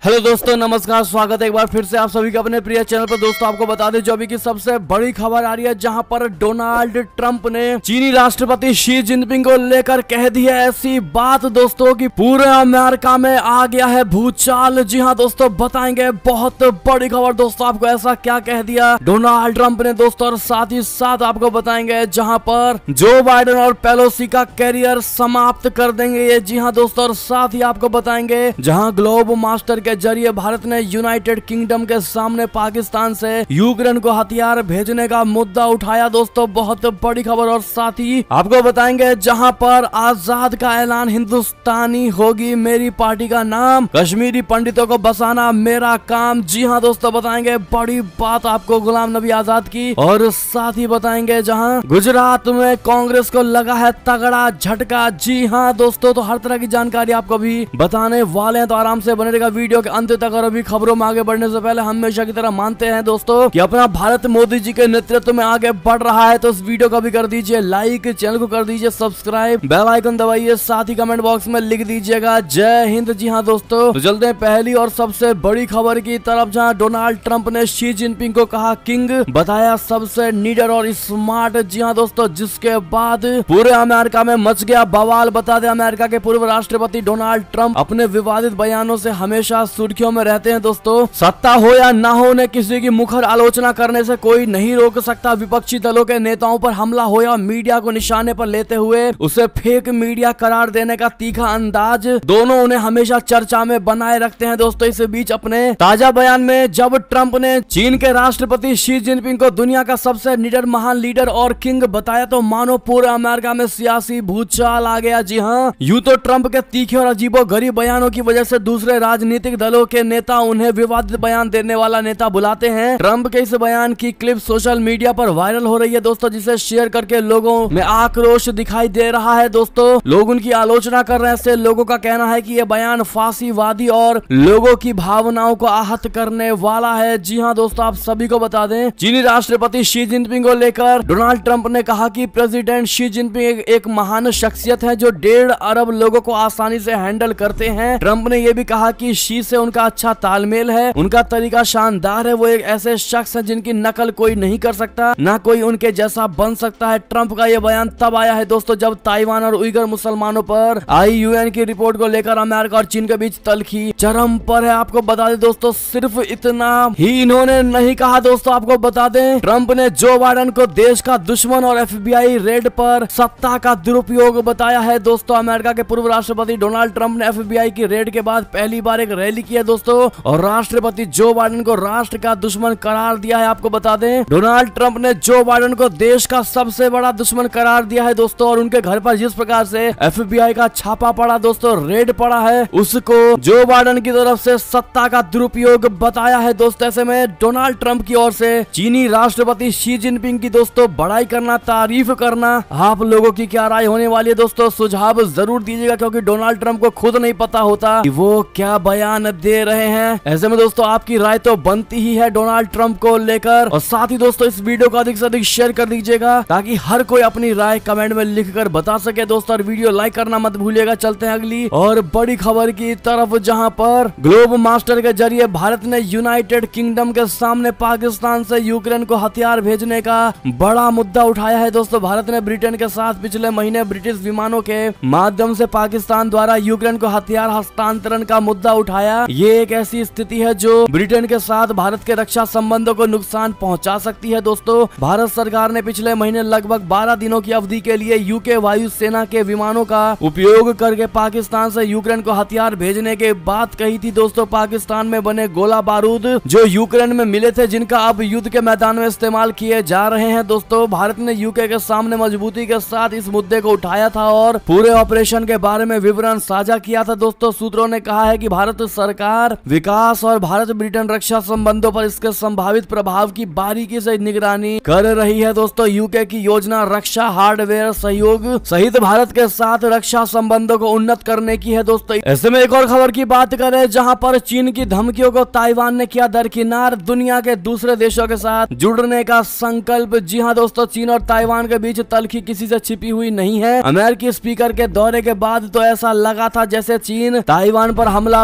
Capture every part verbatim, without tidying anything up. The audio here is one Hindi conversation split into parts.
हेलो दोस्तों, नमस्कार। स्वागत है एक बार फिर से आप सभी का अपने प्रिय चैनल पर। दोस्तों आपको बता दें जो अभी की सबसे बड़ी खबर आ रही है, जहां पर डोनाल्ड ट्रंप ने चीनी राष्ट्रपति शी जिनपिंग को लेकर कह दी है ऐसी बात दोस्तों कि पूरे अमेरिका में आ गया है भूचाल। जी हां दोस्तों, बताएंगे बहुत बड़ी खबर। दोस्तों आपको ऐसा क्या कह दिया डोनाल्ड ट्रंप ने दोस्तों, और साथ ही साथ आपको बताएंगे जहां पर जो बाइडेन और पेलोसी का कैरियर समाप्त कर देंगे ये। जी हाँ दोस्तों, और साथ ही आपको बताएंगे जहां ग्लोब मास्टर के जरिए भारत ने यूनाइटेड किंगडम के सामने पाकिस्तान से यूक्रेन को हथियार भेजने का मुद्दा उठाया। दोस्तों बहुत बड़ी खबर। और साथ ही आपको बताएंगे जहां पर आजाद का ऐलान, हिंदुस्तानी होगी मेरी पार्टी का नाम, कश्मीरी पंडितों को बसाना मेरा काम। जी हाँ दोस्तों, बताएंगे बड़ी बात आपको गुलाम नबी आजाद की। और साथ ही बताएंगे जहां गुजरात में कांग्रेस को लगा है तगड़ा झटका। जी हाँ दोस्तों, तो हर तरह की जानकारी आपको भी बताने वाले हैं, तो आराम से बने रहेगा वीडियो के अंत तक। और अभी खबरों में आगे बढ़ने से पहले हमेशा की तरह मानते हैं दोस्तों कि अपना भारत मोदी जी के नेतृत्व में आगे बढ़ रहा है, तो इस वीडियो को भी कर दीजिए लाइक, चैनल को कर दीजिए सब्सक्राइब, बेल आइकन दबाइए, साथ ही कमेंट बॉक्स में लिख दीजिएगा जय हिंद। जी हाँ दोस्तों, तो चलते हैं पहली और सबसे बड़ी खबर की तरफ, जहां डोनाल्ड ट्रंप ने शी जिनपिंग को कहा किंग, बताया सबसे नीडर और स्मार्ट। जी हाँ दोस्तों, जिसके बाद पूरे अमेरिका में मच गया बवाल। बता दें अमेरिका के पूर्व राष्ट्रपति डोनाल्ड ट्रंप अपने विवादित बयानों से हमेशा सुर्खियों में रहते हैं दोस्तों। सत्ता हो या ना हो, उन्हें किसी की मुखर आलोचना करने से कोई नहीं रोक सकता। विपक्षी दलों के नेताओं पर हमला हो या मीडिया को निशाने पर लेते हुए उसे फेक मीडिया करार देने का तीखा अंदाज, दोनों उन्हें हमेशा चर्चा में बनाए रखते हैं दोस्तों। इस बीच अपने ताजा बयान में जब ट्रंप ने चीन के राष्ट्रपति शी जिनपिंग को दुनिया का सबसे निडर, महान लीडर और किंग बताया, तो मानो पूरे अमेरिका में सियासी भूचाल आ गया। जी हाँ, यूं तो ट्रंप के तीखे और अजीबोगरीब बयानों की वजह से दूसरे राजनीतिक दलों के नेता उन्हें विवादित बयान देने वाला नेता बुलाते हैं। ट्रंप के इस बयान की क्लिप सोशल मीडिया पर वायरल हो रही है दोस्तों, जिसे शेयर करके लोगों में आक्रोश दिखाई दे रहा है दोस्तों। लोग उनकी आलोचना कर रहे हैं। लोगों का कहना है कि यह बयान फांसीवादी और लोगों की भावनाओं को आहत करने वाला है। जी हाँ दोस्तों, आप सभी को बता दें चीनी राष्ट्रपति शी जिनपिंग को लेकर डोनाल्ड ट्रंप ने कहा कि प्रेसिडेंट शी जिनपिंग एक, एक महान शख्सियत है जो डेढ़ अरब लोगों को आसानी से हैंडल करते हैं। ट्रंप ने यह भी कहा कि शी से उनका अच्छा तालमेल है, उनका तरीका शानदार है, वो एक ऐसे शख्स है जिनकी नकल कोई नहीं कर सकता, ना कोई उनके जैसा बन सकता है। ट्रंप का यह बयान तब आया है दोस्तों जब ताइवान और उइगर मुसलमानों पर आई यूएन की रिपोर्ट को लेकर अमेरिका और चीन के बीच तल्खी चरम पर है। आपको बता दें दोस्तों, सिर्फ इतना ही इन्होंने नहीं कहा दोस्तों, आपको बता दें ट्रंप ने जो बाइडेन को देश का दुश्मन और एफबीआई रेड पर सत्ता का दुरुपयोग बताया है दोस्तों। अमेरिका के पूर्व राष्ट्रपति डोनाल्ड ट्रंप ने एफबीआई की रेड के बाद पहली बार एक रैली की है दोस्तों, और राष्ट्रपति जो बाइडेन को राष्ट्र का दुश्मन करार दिया है। आपको बता दें डोनाल्ड ट्रंप ने जो बाइडेन को देश का सबसे बड़ा दुश्मन करार दिया है दोस्तों, और उनके घर पर जिस प्रकार से एफबीआई का छापा पड़ा दोस्तों, रेड पड़ा है, उसको जो बाइडेन की तरफ से सत्ता का दुरुपयोग बताया है दोस्तों। ऐसे में डोनाल्ड ट्रंप की ओर से चीनी राष्ट्रपति शी जिनपिंग की दोस्तों बड़ाई करना, तारीफ करना, आप लोगों की क्या राय होने वाली है दोस्तों, सुझाव जरूर दीजिएगा, क्योंकि डोनाल्ड ट्रंप को खुद नहीं पता होता कि वो क्या बयान दे रहे हैं। ऐसे में दोस्तों आपकी राय तो बनती ही है डोनाल्ड ट्रंप को लेकर। और साथ ही दोस्तों इस वीडियो को अधिक से अधिक शेयर कर दीजिएगा ताकि हर कोई अपनी राय कमेंट में लिखकर बता सके दोस्तों, और वीडियो लाइक करना मत भूलिएगा। चलते हैं अगली और बड़ी खबर की तरफ, जहां पर ग्लोब मास्टर के जरिए भारत ने यूनाइटेड किंगडम के सामने पाकिस्तान से यूक्रेन को हथियार भेजने का बड़ा मुद्दा उठाया है दोस्तों। भारत ने ब्रिटेन के साथ पिछले महीने ब्रिटिश विमानों के माध्यम से पाकिस्तान द्वारा यूक्रेन को हथियार हस्तांतरण का मुद्दा उठाया। ये एक ऐसी स्थिति है जो ब्रिटेन के साथ भारत के रक्षा संबंधों को नुकसान पहुंचा सकती है दोस्तों। भारत सरकार ने पिछले महीने लगभग बारह दिनों की अवधि के लिए यूके वायुसेना के विमानों का उपयोग करके पाकिस्तान से यूक्रेन को हथियार भेजने की बात कही थी दोस्तों। पाकिस्तान में बने गोला बारूद जो यूक्रेन में मिले थे, जिनका अब युद्ध के मैदान में इस्तेमाल किए जा रहे हैं दोस्तों। भारत ने यूके के सामने मजबूती के साथ इस मुद्दे को उठाया था और पूरे ऑपरेशन के बारे में विवरण साझा किया था दोस्तों। सूत्रों ने कहा है कि भारत सरकार विकास और भारत ब्रिटेन रक्षा संबंधों पर इसके संभावित प्रभाव की बारीकी से निगरानी कर रही है दोस्तों। यूके की योजना रक्षा हार्डवेयर सहयोग सहित भारत के साथ रक्षा संबंधों को उन्नत करने की है दोस्तों। ऐसे में एक और खबर की बात करें, जहां पर चीन की धमकियों को ताइवान ने किया दरकिनार, दुनिया के दूसरे देशों के साथ जुड़ने का संकल्प। जी हां दोस्तों, चीन और ताइवान के बीच तल्खी किसी से छिपी हुई नहीं है। अमेरिकी स्पीकर के दौरे के बाद तो ऐसा लगा था जैसे चीन ताइवान पर हमला बोल देगा।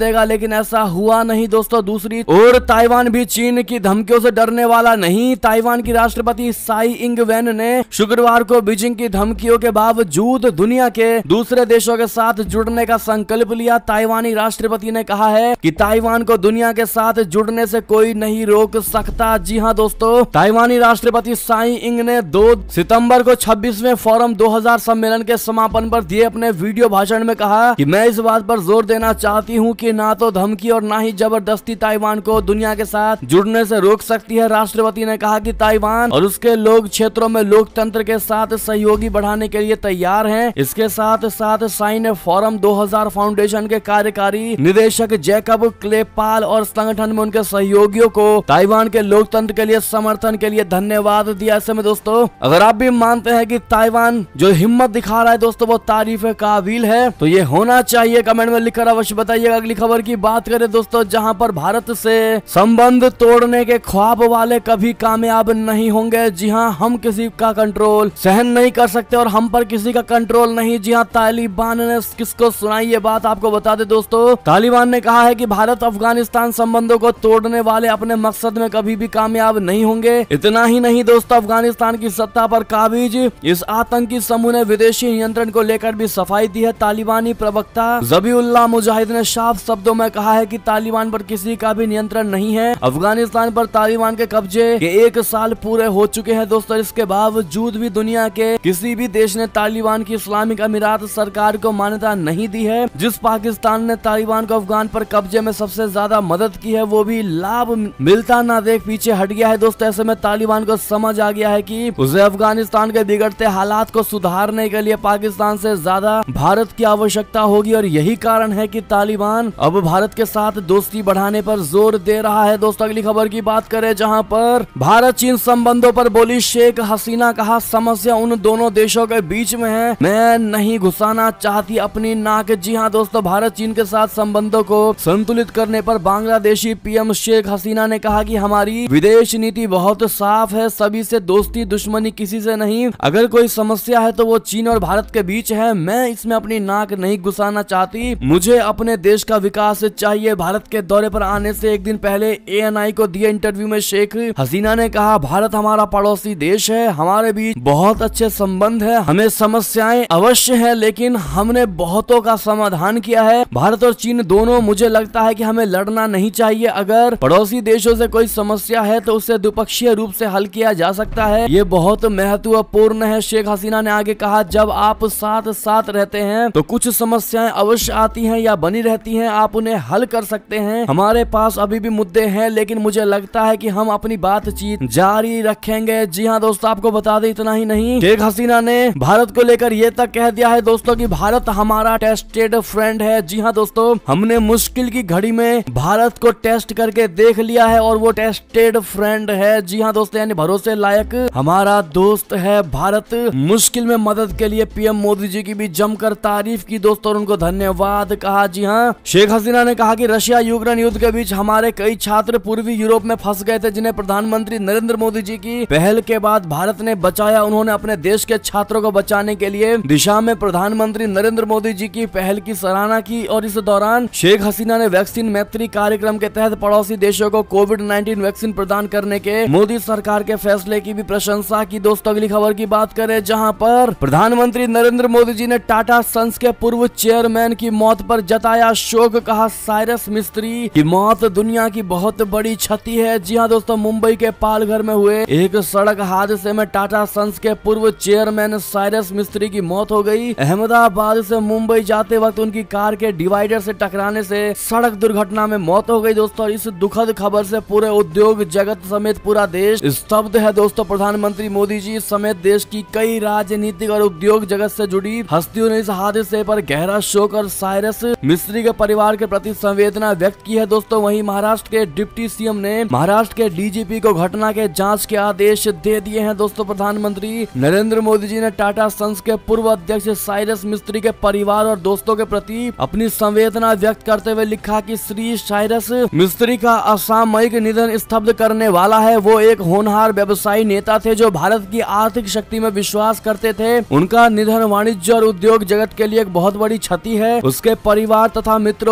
पड़ेगा, लेकिन ऐसा हुआ नहीं दोस्तों। दूसरी ओर ताइवान भी चीन की धमकियों से डरने वाला नहीं। ताइवान की राष्ट्रपति साई इंग वेन ने शुक्रवार को बीजिंग की धमकियों के बावजूद दुनिया के दूसरे देशों के साथ जुड़ने का संकल्प लिया। ताइवानी राष्ट्रपति ने कहा है कि ताइवान को दुनिया के साथ जुड़ने से कोई नहीं रोक सकता। जी हां दोस्तों, ताइवानी राष्ट्रपति साई इंग ने दो सितंबर को छब्बीसवें फोरम दो हज़ार सम्मेलन के समापन पर दिए अपने वीडियो भाषण में कहा कि मैं इस बात पर जोर देना चाहती हूं कि ना तो धमकी और ना ही जबरदस्ती ताइवान को दुनिया के साथ जुड़ने से रोक सकती है। राष्ट्रपति ने कहा कि ताइवान और उसके लोग क्षेत्रों में लोकतंत्र के साथ सहयोगी बढ़ाने के लिए तैयार हैं। इसके साथ साथ साई ने फोरम दो हज़ार फाउंडेशन के कार्यकारी निदेशक जैकब क्लेपाल और संगठन में उनके सहयोगियों को ताइवान के लोकतंत्र के लिए समर्थन के लिए धन्यवाद दिया। ऐसे में दोस्तों, अगर आप भी मानते हैं कि ताइवान जो हिम्मत दिखा रहा है दोस्तों वो तारीफ काबिल है, तो ये होना चाहिए। कमेंट में लिखकर अवश्य बताइएगा। अगली खबर की बात करें दोस्तों, जहां पर भारत से संबंध तोड़ने के ख्वाब वाले कभी कामयाब नहीं होंगे। जी हां, हम किसी का कंट्रोल सहन नहीं कर सकते और हम पर किसी का कंट्रोल नहीं। जी हां, तालिबान ने किसको सुनाई ये बात आपको बता दे दोस्तों। तालिबान ने कहा है कि भारत अफगानिस्तान संबंधों को तोड़ने वाले अपने मकसद में कभी भी कामयाब नहीं होंगे। इतना ही नहीं दोस्तों, अफगानिस्तान की सत्ता पर काबिज इस आतंकी समूह ने विदेशी नियंत्रण को लेकर भी सफाई दी है। तालिबानी प्रवक्ता जबीउल्लाह मुजाहिद ने साफ शब्दों में कहा है कि तालिबान पर किसी का भी नियंत्रण नहीं है। अफगानिस्तान पर तालिबान के कब्जे के एक साल पूरे हो चुके हैं दोस्तों। इसके बावजूद भी दुनिया के किसी भी देश ने तालिबान की इस्लामिक अमीरात सरकार को मान्यता नहीं दी है। जिस पाकिस्तान ने तालिबान को अफगान पर कब्जे में सबसे ज्यादा मदद की है, वो भी लाभ मिलता ना देख पीछे हट गया है दोस्तों। ऐसे में तालिबान को समझ आ गया है कि उसे अफगानिस्तान के बिगड़ते हालात को सुधारने के लिए पाकिस्तान से ज्यादा भारत की आवश्यकता होगी और यही कारण है कि तालिबान अब भारत के साथ दोस्ती बढ़ाने पर जोर दे रहा है दोस्तों। अगली खबर की बात करें, जहां पर भारत चीन संबंधों पर बोली शेख हसीना, कहा समस्या उन दोनों देशों के बीच में है, मैं नहीं घुसाना चाहती अपनी नाक। जी हां दोस्तों, भारत चीन के साथ संबंधों को संतुलित करने पर बांग्लादेशी पीएम शेख हसीना ने कहा कि हमारी विदेश नीति बहुत साफ है, सभी से दोस्ती दुश्मनी किसी से नहीं। अगर कोई समस्या है तो वो चीन और भारत के बीच है, मैं इसमें अपनी नाक नहीं घुसाना चाहती। मुझे अपने देश का विकास चाहिए। भारत के दौरे पर आने से एक दिन पहले एएनआई को दिए इंटरव्यू में शेख हसीना ने कहा, भारत हमारा पड़ोसी देश है, हमारे बीच बहुत अच्छे संबंध है, हमें समस्याएं अवश्य है लेकिन हमने बहुतों का समाधान किया है। भारत और चीन दोनों, मुझे लगता है कि हमें लड़ना नहीं चाहिए। अगर पड़ोसी देशों से कोई समस्या है तो उसे द्विपक्षीय रूप से हल किया जा सकता है, ये बहुत महत्वपूर्ण है। शेख हसीना ने आगे कहा, जब आप साथ साथ रहते हैं तो कुछ समस्याएं अवश्य आती हैं या बनी रहती हैं, आप उन्हें हल कर सकते हैं। हमारे पास अभी भी मुद्दे हैं लेकिन मुझे लगता है कि हम अपनी बातचीत जारी रखेंगे। जी हाँ दोस्तों, आपको बता दें इतना ही नहीं, शेख हसीना ने भारत को लेकर ये तक कह दिया है दोस्तों कि भारत हमारा टेस्टेड फ्रेंड है। जी हाँ दोस्तों, हमने मुश्किल की घड़ी में भारत को टेस्ट करके देख लिया है और वो टेस्टेड फ्रेंड है। जी हाँ दोस्तों, यानी भरोसे लायक हमारा दोस्त है भारत। मुश्किल में मदद के लिए पीएम मोदी जी की भी जमकर तारीफ की दोस्तों और उनको धन्यवाद कहा। जी हाँ, शेख हसीना ने कहा कि रशिया यूक्रेन युद्ध के बीच हमारे कई छात्र पूर्वी यूरोप में फंस गए थे, जिन्हें प्रधानमंत्री नरेंद्र मोदी जी की पहल के बाद भारत ने बचाया। उन्होंने अपने देश के छात्रों को बचाने के लिए दिशा में प्रधानमंत्री नरेंद्र मोदी जी की पहल की सराहना की और इस दौरान शेख हसीना ने वैक्सीन मैत्री कार्यक्रम के तहत पड़ोसी देशों को कोविड नाइन्टीन वैक्सीन प्रदान करने के मोदी सरकार के फैसले की भी प्रशंसा की। दोस्तों अगली खबर की बात करें, जहां पर प्रधानमंत्री नरेंद्र मोदी जी ने टाटा सन्स के पूर्व चेयरमैन की मौत पर जताया शोक, कहा साइरस मिस्त्री की मौत दुनिया की बहुत बड़ी क्षति है। जी हाँ दोस्तों, मुंबई के पालघर में हुए एक सड़क हादसे में टाटा सन्स के पूर्व चेयरमैन साइरस मिस्त्री की मौत हो गई। अहमदाबाद से मुंबई जाते वक्त उनकी कार के डिवाइडर से टकराने से सड़क दुर्घटना में मौत हो गई दोस्तों। इस दुखद खबर से पूरे उद्योग जगत समेत पूरा देश स्तब्ध है दोस्तों। प्रधानमंत्री मोदी जी समेत देश की कई राजनीतिक और उद्योग जगत से जुड़ी हस्तियों ने इस हादसे पर गहरा शोक और साइरस मिस्त्री के परिवार के प्रति संवेदना व्यक्त की है दोस्तों। वहीं महाराष्ट्र के डिप्टी सीएम ने महाराष्ट्र के डीजीपी को घटना के जांच के आदेश दे दिए हैं दोस्तों। प्रधानमंत्री नरेंद्र मोदी जी ने टाटा सन्स के पूर्व अध्यक्ष साइरस मिस्त्री के परिवार और दोस्तों के प्रति अपनी संवेदना व्यक्त करते हुए लिखा कि श्री साइरस मिस्त्री का असामयिक निधन स्तब्ध करने वाला है। वो एक होनहार व्यवसायी नेता थे जो भारत की आर्थिक शक्ति में विश्वास करते थे। उनका निधन वाणिज्य और उद्योग जगत के लिए एक बहुत बड़ी क्षति है। उसके परिवार तथा मित्रों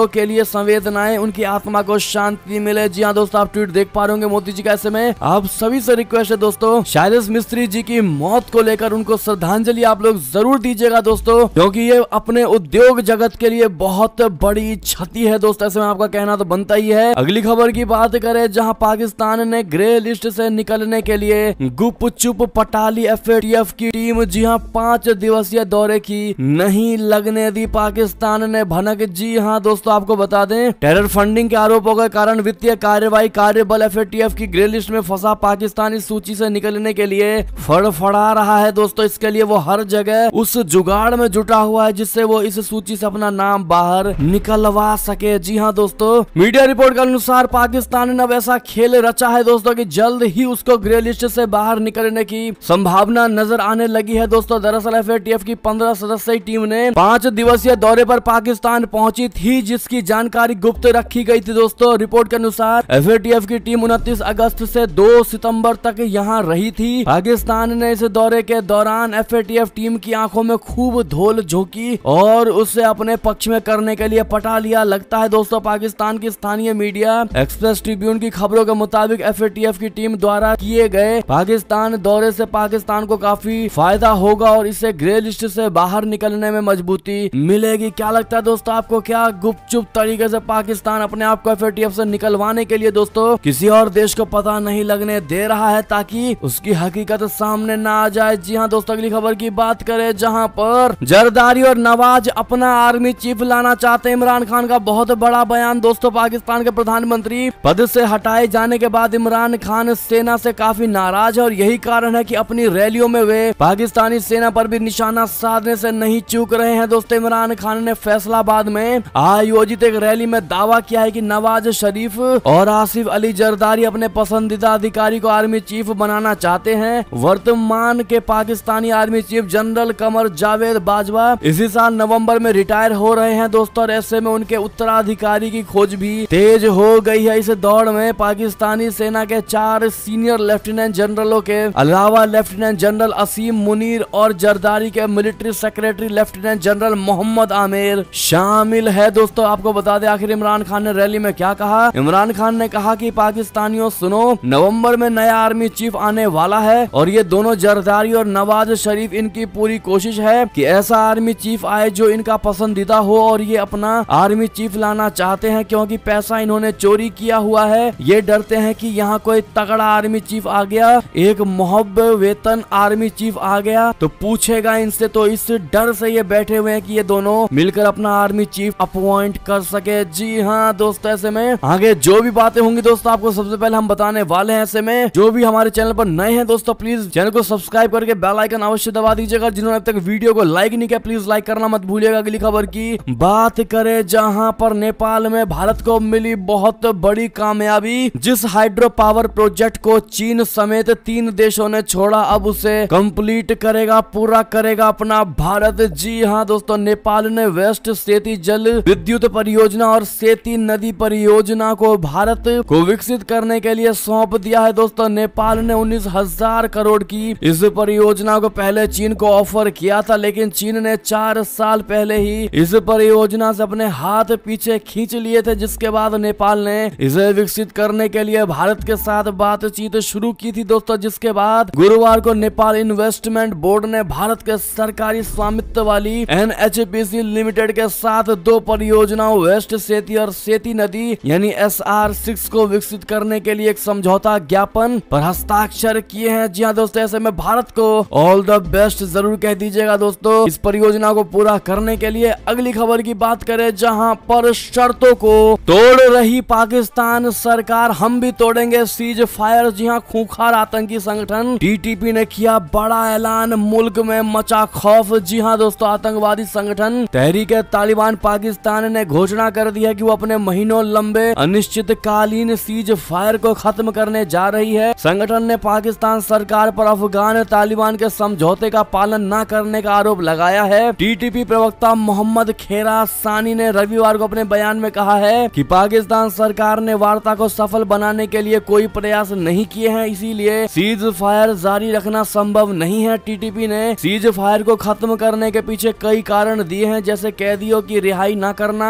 के लिए संवेदनाएं, उनकी आत्मा को शांति मिले। जी हाँ दोस्तों, आप ट्वीट देख पा रहे होंगे मोदी जी का। ऐसे में आप सभी से रिक्वेस्ट है दोस्तों, शैलेश मिस्त्री जी की मौत को लेकर उनको श्रद्धांजलि आप लोग जरूर दीजिएगा दोस्तों, क्योंकि ये अपने उद्योग जगत के लिए बहुत बड़ी क्षति है दोस्तों। ऐसे में आपका कहना तो बनता ही है। अगली खबर की बात करें, जहां पाकिस्तान ने ग्रे लिस्ट से निकलने के लिए गुपचुप पटाली एफ ए टी एफ की टीम जी हां पांच दिवसीय दौरे की नहीं लगने दी पाकिस्तान ने भनक। जी हां दोस्तों, आपको बता दें, टेरर फंडिंग के आरोपों के कारण वित्तीय कार्यवाही कार्यबल एफ ए टी एफ की ग्रे लिस्ट में फंसा पाकिस्तान इस सूची से निकलने के लिए फड़फड़ा रहा है दोस्तों। इसके लिए वो हर जगह उस जुगाड़ में जुटा हुआ है जिससे वो इस सूची से अपना नाम बाहर निकलवा सके। जी हाँ दोस्तों, मीडिया रिपोर्ट के अनुसार पाकिस्तान ने अब ऐसा खेल रचा है दोस्तों कि जल्द ही उसको ग्रे लिस्ट से बाहर निकलने की संभावना नजर आने लगी है दोस्तों। दरअसल एफ ए टी एफ की पंद्रह सदस्यीय टीम ने पांच दिवसीय दौरे पर पाकिस्तान पहुंची थी, जिसकी जानकारी गुप्त रखी गई थी दोस्तों। रिपोर्ट के अनुसार एफ ए टी एफ की टीम उनतीस अगस्त से दो सितंबर तक यहाँ रही थी। पाकिस्तान ने इस दौरे के दौरान F A T F team की आंखों में खूब धूल झोंकी और उसे अपने पक्ष में करने के लिए पटा लिया। लगता है दोस्तों, पाकिस्तान की स्थानीय मीडिया एक्सप्रेस ट्रिब्यून की खबरों के मुताबिक एफ ए टी एफ की टीम द्वारा किए गए पाकिस्तान दौरे से पाकिस्तान को काफी फायदा होगा और इसे ग्रे लिस्ट से बाहर निकलने में मजबूती मिलेगी। क्या लगता है दोस्तों आपको, क्या गुपचुप तरीके से पाकिस्तान अपने आप को एफ ए टी एफ से निकलवाने के लिए दोस्तों किसी और देश को पता नहीं लगने दे रहा है ताकि उसकी हकीकत सामने ना आ जाए? जी हाँ दोस्तों, अगली खबर की बात करें, जहां पर जरदारी और नवाज अपना आर्मी चीफ लाना चाहते हैं। इमरान खान का बहुत बड़ा बयान दोस्तों। पाकिस्तान के प्रधानमंत्री पद से हटाए जाने के बाद इमरान खान सेना से काफी नाराज है और यही कारण है कि अपनी रैलियों में वे पाकिस्तानी सेना पर भी निशाना साधने से नहीं चूक रहे हैं दोस्तों। इमरान खान ने फैसलाबाद में आयोजित एक रैली में दावा किया है कि नवाज शरीफ और आसिफ अली जरदारी अपने पसंदीदा अधिकारी को आर्मी चीफ बनाना चाहते हैं। वर्तमान के Pakistani army chief general Qamar Javed Bajwa इसी साल नवंबर में रिटायर हो रहे हैं दोस्तों, और ऐसे में उनके उत्तराधिकारी की खोज भी तेज हो गई है। इस दौड़ में पाकिस्तानी सेना के चार सीनियर लेफ्टिनेंट जनरलों के अलावा लेफ्टिनेंट जनरल असीम मुनीर और जरदारी के military secretary lieutenant general Mohammad Aamir शामिल है दोस्तों। आपको बता दें, आखिर इमरान खान ने रैली में क्या कहा। इमरान खान ने कहा कि पाकिस्तानियों सुनो, नवंबर में नया आर्मी चीफ आने वाला है और ये दोनों जरदारी और नवाज शरीफ, इनकी पूरी कोशिश है कि ऐसा आर्मी चीफ आए जो इनका पसंदीदा हो और ये अपना आर्मी चीफ लाना चाहते हैं क्योंकि पैसा इन्होंने चोरी किया हुआ है। ये डरते हैं कि यहाँ कोई तगड़ा आर्मी चीफ आ गया, एक मुहब्ब वेतन आर्मी चीफ आ गया तो पूछेगा इनसे, तो इस डर से ये बैठे हुए हैं कि ये दोनों मिलकर अपना आर्मी चीफ अपॉइंट कर सके। जी हाँ दोस्तों, ऐसे में आगे जो भी बातें होंगी दोस्तों आपको सबसे पहले हम बताने वाले हैं। ऐसे में जो भी हमारे चैनल पर नए हैं दोस्तों, प्लीज चैनल को सब्सक्राइब करके बेल आइकन अवश्य दबा दीजिएगा। जिन्होंने अब तक वीडियो को लाइक नहीं किया प्लीज लाइक करना मत भूलिएगा। अगली खबर की बात करें, जहां पर नेपाल में भारत को मिली बहुत बड़ी कामयाबी। जिस हाइड्रो पावर प्रोजेक्ट को चीन समेत तीन देशों ने छोड़ा, अब उसे कंप्लीट करेगा, पूरा करेगा अपना भारत। जी हाँ दोस्तों, नेपाल ने वेस्ट सेती जल विद्युत परियोजना और सेती नदी परियोजना को भारत को विकसित करने के लिए सौंप दिया है दोस्तों। नेपाल ने उन्नीस हजार करोड़ की इस परियोजना को पहले चीन को ऑफर किया था, लेकिन चीन ने चार साल पहले ही इस परियोजना से अपने हाथ पीछे खींच लिए थे, जिसके बाद नेपाल ने इसे विकसित करने के लिए भारत के साथ बातचीत शुरू की थी दोस्तों। जिसके बाद गुरुवार को नेपाल इन्वेस्टमेंट बोर्ड ने भारत के सरकारी स्वामित्व वाली N H P C limited के साथ दो परियोजनाओं वेस्ट सेती और सेती नदी यानी एस आर सिक्स को विकसित करने के लिए एक समझौता ज्ञापन पर हस्ताक्षर किए हैं। जी हाँ दोस्तों, ऐसे में भारत को ऑल द बेस्ट जरूर कह दीजिएगा दोस्तों इस परियोजना को पूरा करने के लिए। अगली खबर की बात करें, जहां पर शर्तों को तोड़ रही पाकिस्तान सरकार, हम भी तोड़ेंगे सीज फायर। जी हाँ, खूंखार आतंकी संगठन टी टी पी ने किया बड़ा ऐलान, मुल्क में मचा खौफ। जी हाँ दोस्तों, आतंकवादी संगठन तहरीक तालिबान पाकिस्तान ने घोषणा कर दी है कि वो अपने महीनों लंबे अनिश्चितकालीन सीज फायर को खत्म करने जा रही है। संगठन ने पाकिस्तान सरकार पर अफगान तालिबान के समझौते का पालन न करने का आरोप लगाया है। टी टी पी प्रवक्ता मोहम्मद खेरा सानी ने रविवार को अपने बयान में कहा है कि पाकिस्तान सरकार ने वार्ता को सफल बनाने के लिए कोई प्रयास नहीं किए हैं, इसीलिए सीज फायर जारी रखना संभव नहीं है। टी टी पी ने सीज फायर को खत्म करने के पीछे कई कारण दिए हैं, जैसे कैदियों की रिहाई न करना,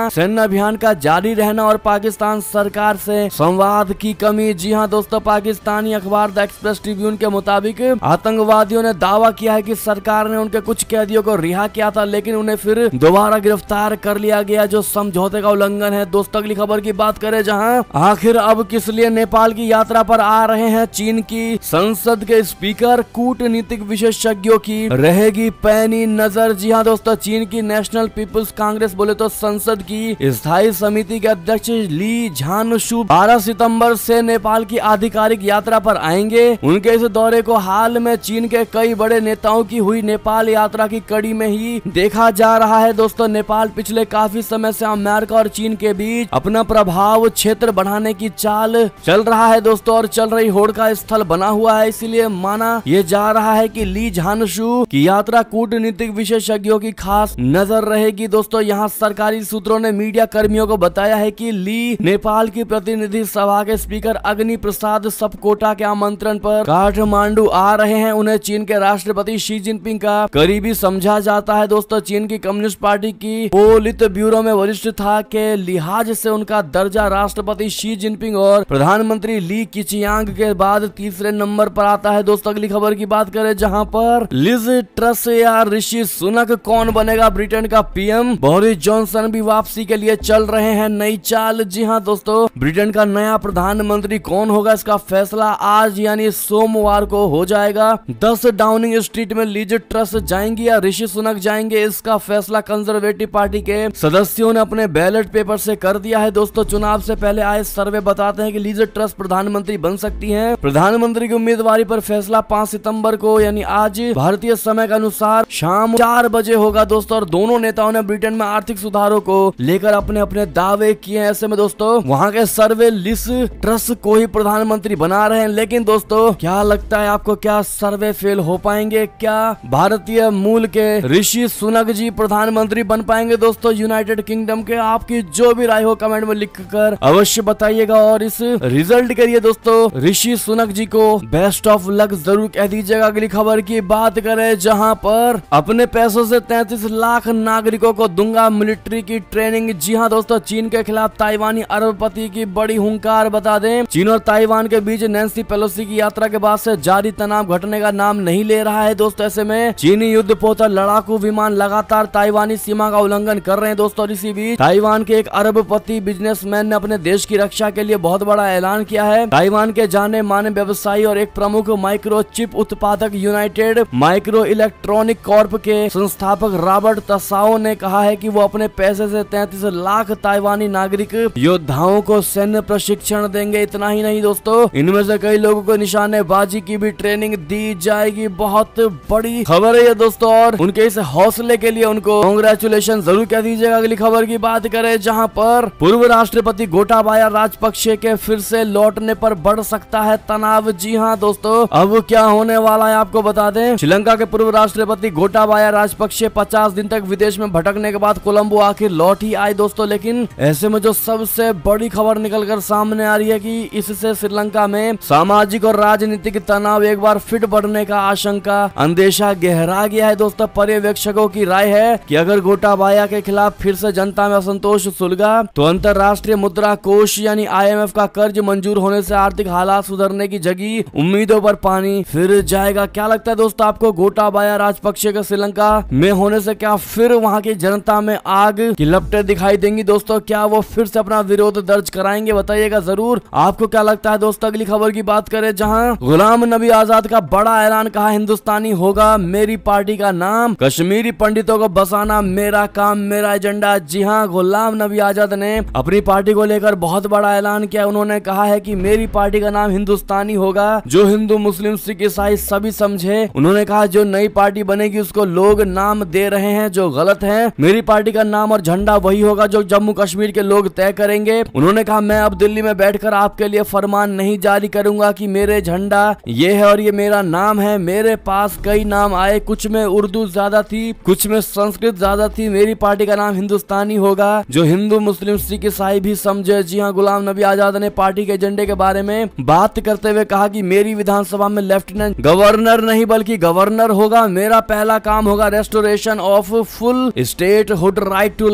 रहना, सैन्य अभियान का जारी रहना और पाकिस्तान सरकार से संवाद की कमी। जी हाँ दोस्तों, पाकिस्तानी अखबार द एक्सप्रेस ट्रिब्यून के मुताबिक आतंकवादियों ने दावा किया है कि सरकार ने उनके कुछ कैदियों को रिहा किया था, लेकिन उन्हें फिर दोबारा गिरफ्तार कर लिया गया, जो समझौते का उल्लंघन है। दोस्तों अगली खबर की बात करें, जहां आखिर अब किस लिए नेपाल की यात्रा पर आ रहे हैं चीन की संसद के स्पीकर, कूटनीतिक विशेषज्ञों की रहेगी पैनी नजर। जी हाँ दोस्तों, चीन की नेशनल पीपुल्स कांग्रेस बोले तो संसद की स्थायी समिति के अध्यक्ष ली झानशू बारह सितंबर से नेपाल की आधिकारिक यात्रा पर आएंगे। उनके इस दौरे को हाल में चीन के कई बड़े नेताओं की हुई नेपाल यात्रा की कड़ी में ही देखा जा रहा है। दोस्तों नेपाल पिछले काफी समय से अमेरिका और चीन के बीच अपना प्रभाव क्षेत्र बढ़ाने की चाल चल रहा है दोस्तों, और चल रही होड़ का स्थल बना हुआ है। इसीलिए माना यह जा रहा है कि ली झानशू की यात्रा कूटनीतिक विशेषज्ञों की खास नजर रहेगी। दोस्तों यहाँ सरकारी सूत्रों ने मीडिया कर्मियों को बताया है कि ली नेपाल की प्रतिनिधि सभा के स्पीकर अग्नि प्रसाद सपकोटा के आमंत्रण पर काठमांडू आ रहे हैं। उन्हें चीन के राष्ट्रपति शी जिनपिंग का करीबी समझा जाता है। दोस्तों चीन की कम्युनिस्ट पार्टी की पोलित ब्यूरो में वरिष्ठ था के लिहाज से उनका दर्जा राष्ट्रपति शी जिनपिंग और प्रधानमंत्री ली किचियांग के बाद तीसरे नंबर पर आता है। दोस्तों अगली खबर की बात करें, जहां पर लिज ट्रस या ऋषि सुनक कौन बनेगा ब्रिटेन का पीएम, बोरिस जॉनसन भी वापसी के लिए चल रहे हैं नई चाल। जी हाँ दोस्तों, ब्रिटेन का नया प्रधानमंत्री कौन होगा इसका फैसला आज यानी सोमवार को हो जाएगा। दस डाउनिंग स्ट्रीट में लिज ट्रस जाएंगी या ऋषि सुनक जाएंगे, इसका फैसला कंजर्वेटिव पार्टी के सदस्यों ने अपने बैलेट पेपर से कर दिया है। दोस्तों चुनाव से पहले आए सर्वे बताते हैं कि लिज ट्रस प्रधानमंत्री बन सकती हैं। प्रधानमंत्री की उम्मीदवारी पर फैसला पाँच सितंबर को यानी आज भारतीय समय के अनुसार शाम चार बजे होगा दोस्तों, और दोनों नेताओं ने ब्रिटेन में आर्थिक सुधारों को लेकर अपने अपने दावे किए। ऐसे में दोस्तों वहां के सर्वे लिज ट्रस को ही प्रधानमंत्री बना रहे हैं। लेकिन दोस्तों क्या लगता है आपको, क्या सर्वे फेल हो पाएंगे? क्या भारतीय मूल के ऋषि सुनक जी प्रधानमंत्री बन पाएंगे दोस्तों यूनाइटेड किंगडम के? आपकी जो भी राय हो कमेंट में लिख कर अवश्य बताइएगा, और इस रिजल्ट के लिए दोस्तों ऋषि सुनक जी को बेस्ट ऑफ लक जरूर कह दीजिएगा। अगली खबर की बात करें, जहां पर अपने पैसों से तैंतीस लाख नागरिकों को दूंगा मिलिट्री की ट्रेनिंग। जी हाँ दोस्तों, चीन के खिलाफ ताइवानी अरबपति की बड़ी हुंकार। बता दें चीन और ताइवान के बीच नैन्सी पेलोसी की यात्रा के बाद से जारी तनाव घटने का नाम नहीं ले रहा है दोस्तों। ऐसे में चीनी युद्धपोत लड़ाकू विमान लगातार ताइवानी सीमा का उल्लंघन कर रहे हैं दोस्तों। और इसी बीच ताइवान के एक अरबपति बिजनेसमैन ने अपने देश की रक्षा के लिए बहुत बड़ा ऐलान किया है। ताइवान के जाने माने व्यवसायी और एक प्रमुख माइक्रोचिप उत्पादक यूनाइटेड माइक्रो इलेक्ट्रॉनिक कॉर्प के संस्थापक रॉबर्ट तसाओ ने कहा है कि वो अपने पैसे से तैंतीस लाख ताइवानी नागरिक योद्धाओं को सैन्य प्रशिक्षण देंगे। इतना ही नहीं दोस्तों, इनमें से कई लोगों को निशानेबाजी की भी ट्रेनिंग दी जाएगी। बहुत बड़ी खबर है ये दोस्तों, और उनके इस हौसले के लिए उनको कांग्रेचुलेशन जरूर कह दीजिएगा। अगली खबर की बात करें, जहां पर पूर्व राष्ट्रपति गोटाबाया राजपक्षे के फिर से लौटने पर बढ़ सकता है तनाव। जी हाँ दोस्तों, अब क्या होने वाला है आपको बता दें। श्रीलंका के पूर्व राष्ट्रपति गोटाबाया राजपक्षे पचास दिन तक विदेश में भटकने के बाद कोलंबो आखिर लौट ही आए दोस्तों। लेकिन ऐसे में जो सबसे बड़ी खबर निकलकर सामने आ रही है कि इससे श्रीलंका में सामाजिक और राजनीतिक तनाव एक बार फिर बढ़ने का आशंका अंदेशा गहरा गया है दोस्तों। पर्यवेक्षकों की राय है कि अगर गोटाबाया के खिलाफ फिर से जनता में असंतोष सुलगा तो अंतर्राष्ट्रीय मुद्रा कोष यानी आई एम एफ का कर्ज मंजूर होने से आर्थिक हालात सुधरने की जगह उम्मीदों पर पानी फिर जाएगा। क्या लगता है दोस्तों आपको, गोटाबाया राजपक्षे के श्रीलंका में होने से क्या फिर वहां की जनता में आग की लपटें दिखाई देंगी दोस्तों? क्या वो फिर से अपना विरोध दर्ज कराएंगे? बताइएगा जरूर आपको क्या लगता है दोस्तों। अगली खबर की बात करें, जहां गुलाम नबी आजाद का बड़ा ऐलान, कहा हिंदुस्तानी होगा मेरी पार्टी का नाम, कश्मीरी पंडितों को बसाना मेरा काम मेरा एजेंडा। जी हाँ, गुलाम नबी आजाद ने अपनी पार्टी को लेकर बहुत बड़ा ऐलान किया। उन्होंने कहा है कि मेरी पार्टी का नाम हिंदुस्तानी होगा, जो हिंदू मुस्लिम सिख ईसाई सभी समझे। उन्होंने कहा जो नई पार्टी बनेगी उसको लोग नाम दे रहे हैं जो गलत है। मेरी पार्टी का नाम और झंडा वही होगा जो जम्मू कश्मीर के लोग तय करेंगे। उन्होंने कहा मैं अब दिल्ली में बैठकर आपके लिए फरमान नहीं जारी करूंगा कि मेरे झंडा ये है और ये मेरा नाम है। मेरे पास कई नाम आए, कुछ में उर्दू ज्यादा थी, कुछ में संस्कृत ज्यादा थी। मेरी पार्टी का नाम हिंदुस्तानी होगा, जो हिंदू मुस्लिम सिख ईसाई भी समझे। जी हाँ, गुलाम नबी आजाद ने पार्टी के एजेंडे के बारे में बात करते हुए कहा कि मेरी विधानसभा में लेफ्टिनेंट गवर्नर नहीं बल्कि गवर्नर होगा। मेरा पहला काम होगा restoration of full statehood right to land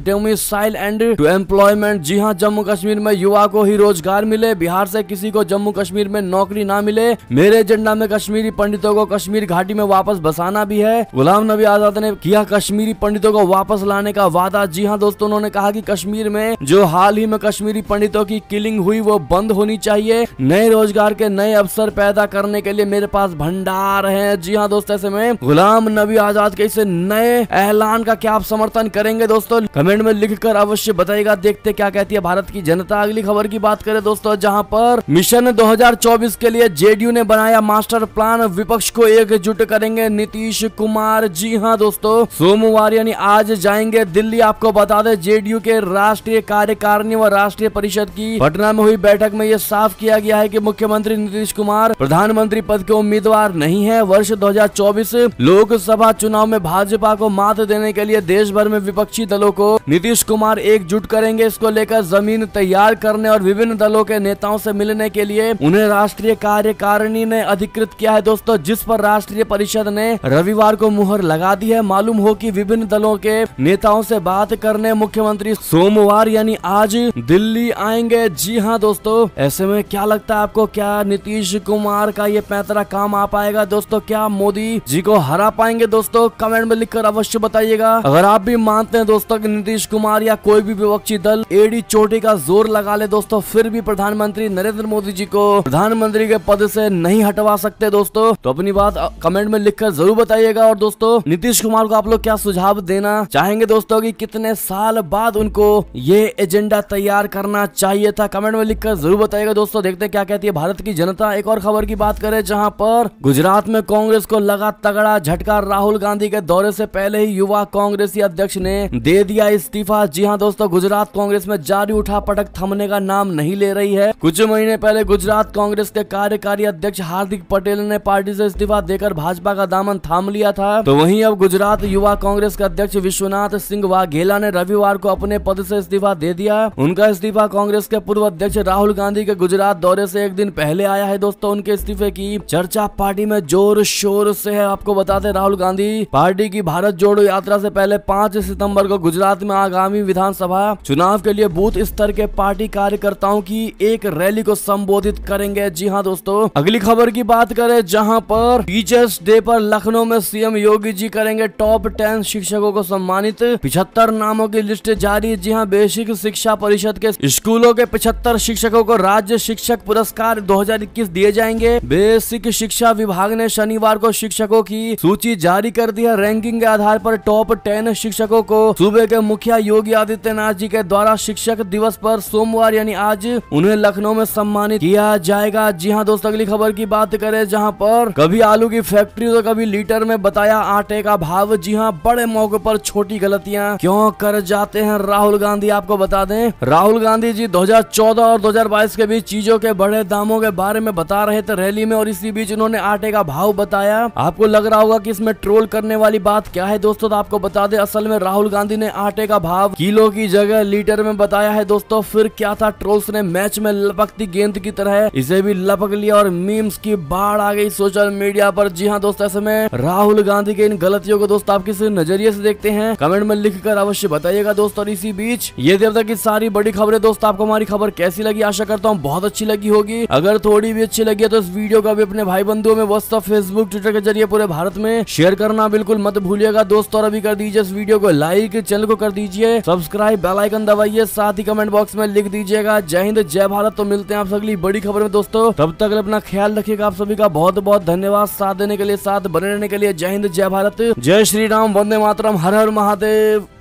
domicile and to employment. जी हाँ, जम्मू कश्मीर में युवा को ही रोजगार मिले, बिहार से किसी को जम्मू कश्मीर में नौकरी ना मिले। मेरे एजेंडा में कश्मीरी पंडितों को कश्मीर घाटी में वापस बसाना भी है। गुलाम नबी आजाद ने किया कश्मीरी पंडितों को वापस लाने का वादा। जी हाँ दोस्तों, उन्होंने कहा कि कश्मीर में जो हाल ही में कश्मीरी पंडितों की किलिंग हुई वो बंद होनी चाहिए। नए रोजगार के नए अवसर पैदा करने के लिए मेरे पास भंडार है। जी हाँ दोस्तों, ऐसे में गुलाम नबी आजाद के इस नए ऐलान का क्या आप समर्थन करेंगे दोस्तों? कमेंट में लिखकर अवश्य बताइएगा। देखते क्या कहती है भारत की जनता। अगली खबर की बात करें दोस्तों, जहां पर मिशन दो हज़ार चौबीस के लिए जेडीयू ने बनाया मास्टर प्लान, विपक्ष को एकजुट करेंगे नीतीश कुमार। जी हाँ दोस्तों, सोमवार यानी आज जाएंगे दिल्ली। आपको बता दें, जेडीयू के राष्ट्रीय कार्यकारिणी व राष्ट्रीय परिषद की पटना में हुई बैठक में यह साफ किया गया है कि मुख्यमंत्री नीतीश कुमार प्रधानमंत्री पद के उम्मीदवार नहीं है। वर्ष दो हज़ार चौबीस लोकसभा चुनाव में भाजपा को मात देने के लिए देश भर में विपक्षी दलों को नीतीश कुमार एकजुट करेंगे। इसको लेकर जमीन तैयार करने और विभिन्न दलों के नेताओं से मिलने के लिए उन्हें राष्ट्रीय कार्यकारिणी ने अधिकृत किया है दोस्तों, जिस पर राष्ट्रीय परिषद ने रविवार को मुहर लगा दी है। मालूम हो कि विभिन्न दलों के नेताओं से बात करने मुख्यमंत्री सोमवार यानी आज दिल्ली आएंगे। जी हाँ दोस्तों, ऐसे में क्या लगता है आपको, क्या नीतीश कुमार का ये पैंतरा काम आ पाएगा दोस्तों? क्या मोदी जी को हरा पाएंगे दोस्तों? कमेंट में लिखकर अवश्य बताइएगा। अगर आप भी मानते हैं दोस्तों कि नीतीश कुमार या कोई भी विपक्षी दल एडी चोटी का जोर लगा ले दोस्तों, फिर भी प्रधानमंत्री नरेंद्र मोदी जी को प्रधानमंत्री के पद से नहीं हटवा सकते दोस्तों, तो अपनी बात कमेंट में लिखकर जरूर बताइएगा। और दोस्तों, नीतीश कुमार को आप लोग क्या सुझाव देना चाहेंगे दोस्तों कि कितने साल बाद उनको ये एजेंडा तैयार करना चाहिए था? कमेंट में लिखकर जरूर बताइएगा दोस्तों। देखते हैं क्या कहती है भारत की जनता। एक और खबर की बात करें, जहां पर गुजरात में कांग्रेस को लगा तगड़ा झटका। राहुल गांधी के दौरे से पहले ही युवा कांग्रेसी अध्यक्ष ने दे दिया इस्तीफा। जी हां दोस्तों, गुजरात कांग्रेस में जारी उठा पटक थमने का नाम नहीं ले रही है। कुछ महीने पहले गुजरात कांग्रेस के कार्यकारी अध्यक्ष हार्दिक पटेल ने पार्टी से इस्तीफा देकर भाजपा का दामन थाम लिया था। तो वहीं अब गुजरात युवा कांग्रेस के अध्यक्ष विश्वनाथ सिंह वाघेला ने रविवार को अपने पद से इस्तीफा दे दिया। उनका इस्तीफा कांग्रेस के पूर्व अध्यक्ष राहुल गांधी के गुजरात दौरे से एक दिन पहले आया है दोस्तों। उनके इस्तीफे की चर्चा पार्टी में जोर शोर से है। आपको बताते राहुल गांधी पार्टी की भारत जोड़ो यात्रा से पहले पाँच सितंबर को गुजरात में आगामी विधानसभा चुनाव के लिए बूथ स्तर के पार्टी कार्यकर्ताओं की एक रैली को संबोधित करेंगे। जी हाँ दोस्तों, अगली खबर की बात करें, जहां पर टीचर्स डे पर लखनऊ में सीएम योगी जी करेंगे टॉप टेन शिक्षकों को सम्मानित। पिछहत्तर नामों की लिस्ट जारी। जी हाँ, बेसिक शिक्षा परिषद के स्कूलों के पिछहत्तर शिक्षकों को राज्य शिक्षक पुरस्कार दो हज़ार इक्कीस दिए जाएंगे। बेसिक शिक्षा विभाग ने शनिवार को शिक्षकों की सूची जारी कर दी है। रैंकिंग के आधार पर टॉप टेन शिक्षकों को सूबे के मुखिया योगी आदित्यनाथ जी के द्वारा शिक्षक दिवस पर सोमवार यानी आज उन्हें लखनऊ में सम्मानित किया जाएगा। जी हाँ दोस्तों, अगली खबर की बात करें, जहां पर कभी आलू की फैक्ट्री तो कभी लीटर में बताया आटे का भाव। जी हाँ, बड़े मौके पर छोटी गलतियां क्यों कर जाते हैं राहुल गांधी? आपको बता दें, राहुल गांधी जी दो हज़ार चौदह और दो हज़ार बाईस के बीच चीजों के बढ़े दामों के बारे में बता रहे थे रैली में, और इसी बीच उन्होंने आटे का भाव बताया। आपको लग रहा होगा कि इसमें ट्रोल करने वाली बात क्या है दोस्तों, तो आपको बता दें असल में राहुल गांधी ने आटे का भाव किलो की जगह लीटर में बताया है दोस्तों। फिर क्या था, ट्रोल्स ने मैच में लपकती गेंद की तरह इसे भी लपक लिया और मीम्स की बाढ़ आ गई सोशल मीडिया पर। जी हाँ दोस्तों, ऐसे में राहुल गांधी के इन गलतियों को दोस्तों आप किस नजरिए से देखते हैं? कमेंट में लिखकर अवश्य बताइएगा दोस्तों। और इसी बीच ये देर तक की सारी बड़ी खबरें दोस्तों, आपको हमारी खबर कैसी लगी? आशा करता हूँ बहुत अच्छी लगी होगी। अगर थोड़ी भी अच्छी लगी है तो इस वीडियो को भी अपने भाई बंधुओं में व्हाट्सएप, फेसबुक, ट्विटर के जरिए पूरे भारत में शेयर करना बिल्कुल मत भूलिएगा दोस्तों। और अभी कर दीजिए इस वीडियो को लाइक, चैनल को कर दीजिए सब्सक्राइब, बेल आइकन दबाइए, साथ ही कमेंट बॉक्स में लिख दीजिएगा जय हिंद जय भारत। तो मिलते हैं आप अगली बड़ी खबर में दोस्तों, तब तक अपना ख्याल रखिएगा। आप सभी का बहुत बहुत धन्यवाद साथ देने के लिए, साथ बने रहने के लिए। जय हिंद जय भारत, जय श्री राम, वंदे मातरम, हर हर महादेव।